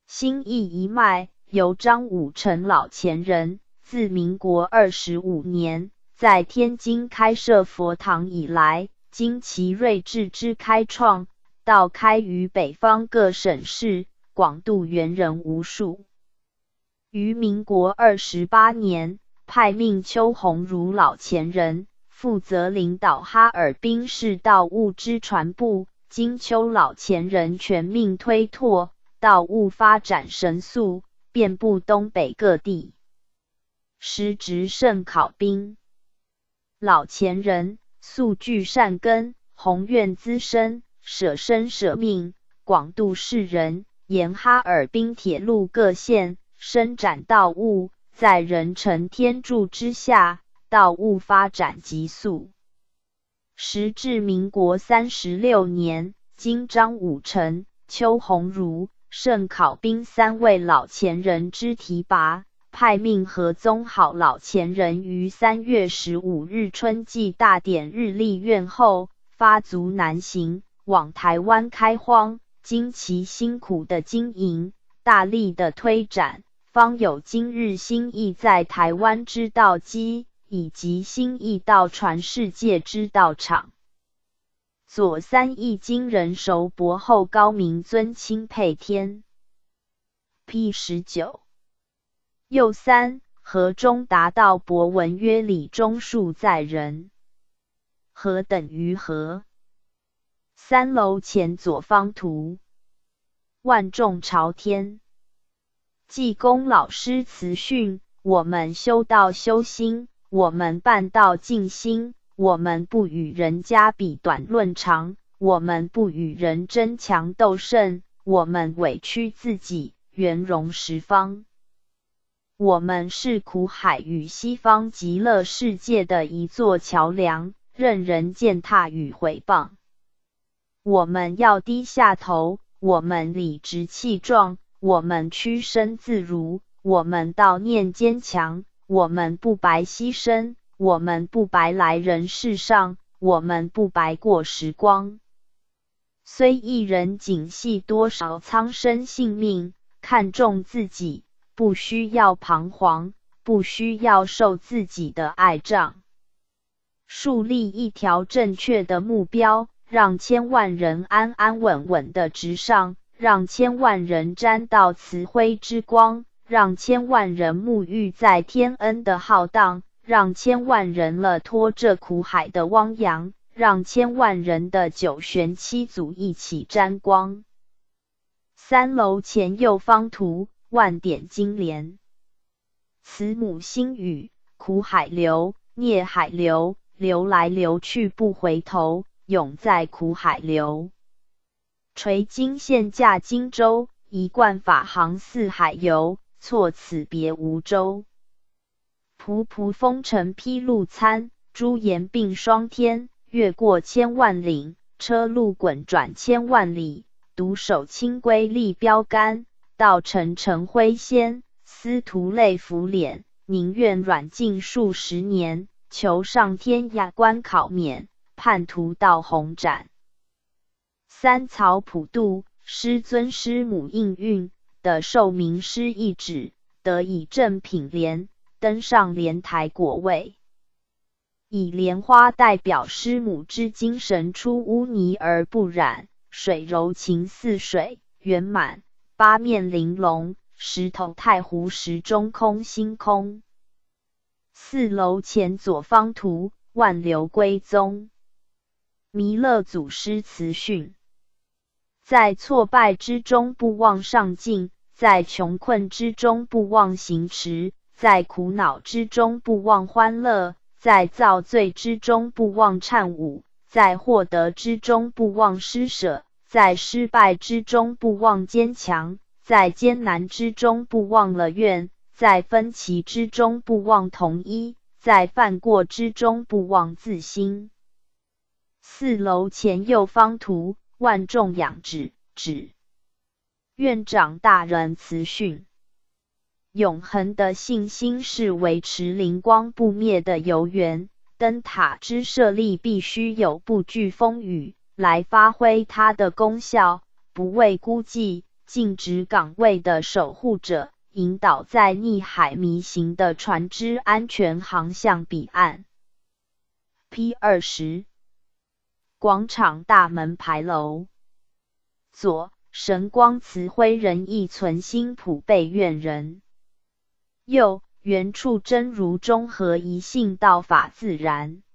新义一脉由张武成老前人，自民国25年在天津开设佛堂以来，经其睿智之开创，到开于北方各省市，广度元人无数。于民国28年，派命邱鸿儒老前人负责领导哈尔滨市道务之传布，经邱老前人全命推拓，道务发展神速，遍布东北各地。师职甚考宾。老前人素具善根，宏愿资深，舍身舍命，广度世人，沿哈尔滨铁路各线伸展道务，在人臣天助之下，道务发展急速。时至民国36年，经张武成、邱鸿儒、盛考宾3位老前人之提拔，派命何宗好老前人于3月15日春季大典日立院后，发足南行，往台湾开荒。经其辛苦的经营，大力的推展，方有今日新义在台湾之道基，以及新义道传世界之道场。左3义经人熟博后高明尊钦佩天。P19。右3河中达道博文曰礼中数在人。何等于何？3楼前左方图。万众朝天。济公老师慈训：我们修道修心，我们办道尽心，我们不与人家比短论长，我们不与人争强斗胜，我们委屈自己，圆融十方。我们是苦海与西方极乐世界的一座桥梁，任人践踏与毁谤。我们要低下头，我们理直气壮，我们屈身自如，我们悼念坚强，我们不白牺牲，我们不白来人世上，我们不白过时光。虽一人仅系多少苍生性命，看重自己，不需要彷徨，不需要受自己的爱障。树立一条正确的目标，让千万人安安稳稳地直上，让千万人沾到慈晖之光，让千万人沐浴在天恩的浩荡，让千万人了脱这苦海的汪洋，让千万人的九玄七祖一起沾光。3楼前右方图。万点金莲。慈母心语：苦海流，孽海流，流来流去不回头，永在苦海流。垂金线架荆州，一贯法航四海游，错此别无舟。仆仆风尘披露餐，朱颜并霜天，越过千万岭，车路滚转千万里，独守清规立标杆。道成尘灰仙，司徒泪浮脸，宁愿软禁数十年，求上天涯关考免，叛徒到红斩。3曹普渡，师尊师母应运的受名师一指，得以正品莲，登上莲台果位。以莲花代表师母之精神出污泥而不染，水柔情似水，圆满。八面玲珑，石头太湖石中空星空。4楼前左方图。万流归宗。弥勒祖师慈训：在挫败之中不忘上进，在穷困之中不忘行持，在苦恼之中不忘欢乐，在造罪之中不忘忏舞，在获得之中不忘施舍，在失败之中不忘坚强，在艰难之中不忘了愿，在分歧之中不忘统一，在犯过之中不忘自新。4楼前右方图。万众仰止。院长大人慈训：永恒的信心是维持灵光不灭的由源，灯塔之设立必须有不惧风雨，来发挥它的功效，不畏孤寂， 禁止岗位的守护者，引导在逆海迷行的船只安全航向彼岸。P20 广场大门牌楼，左神光慈辉人亦存心普被愿人，右圆处真如中和一性道法自然。